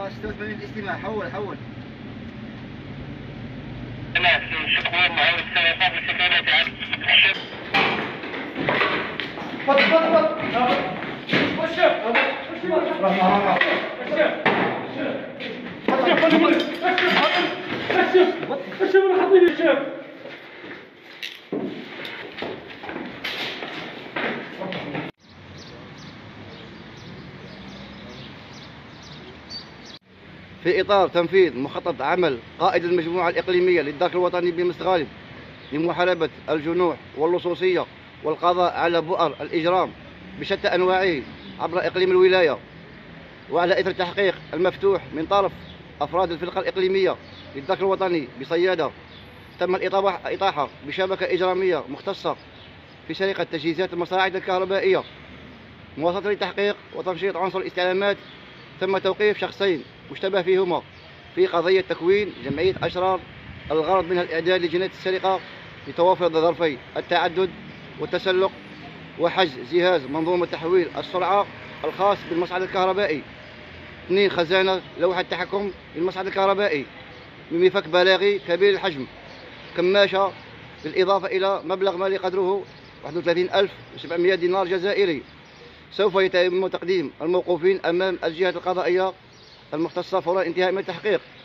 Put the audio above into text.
86 الاستماع. حول تمام. شكرا. معاون السلطات لسكانة عن في إطار تنفيذ مخطط عمل قائد المجموعة الإقليمية للدرك الوطني بمستغالب لمحاربة الجنوح واللصوصية والقضاء على بؤر الإجرام بشتى أنواعه عبر إقليم الولاية، وعلى إثر التحقيق المفتوح من طرف أفراد الفرقة الإقليمية للدرك الوطني بصيادة، تم الإطاحة بشبكة إجرامية مختصة في سرقة تجهيزات المصاعد الكهربائية. مواصلة للتحقيق وتنشيط عنصر الاستعلامات، تم توقيف شخصين مشتبه فيهما في قضية تكوين جمعية أشرار الغرض منها الإعداد لجناية السرقة لتوافر ظرفي التعدد والتسلق وحجز جهاز منظومة تحويل السرعة الخاص بالمصعد الكهربائي. 2 خزانة لوحة تحكم للمصعد الكهربائي بمفك بلاغي كبير الحجم، كماشة، بالإضافة إلى مبلغ مالي قدره 31700 دينار جزائري. سوف يتم تقديم الموقوفين أمام الجهات القضائية المختصة فور انتهاء من التحقيق.